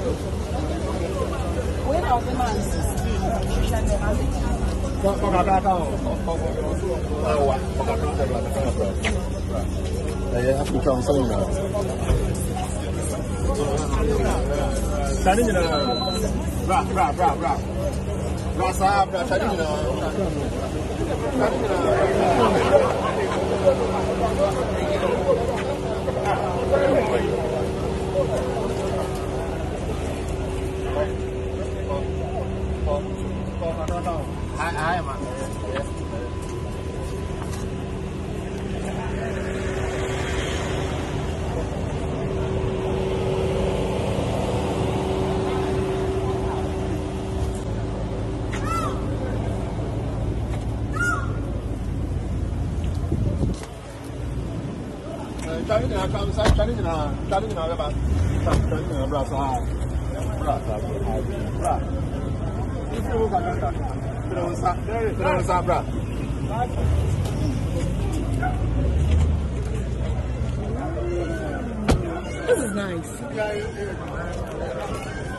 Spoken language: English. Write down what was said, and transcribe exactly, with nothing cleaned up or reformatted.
When I was a man, sixteen, she had no money. Saya aku cakap sama lah. Tadi ni lah, bra bra bra bra, bra sah bra tadi ni lah. Tadi ni lah. Hai hai mak. Cari ni nak kau saya cari ni nak cari ni nak apa? Cari ni nak berasa, berasa, berasa. Itu bukan kata. Berasa, berasa berasa. This is nice.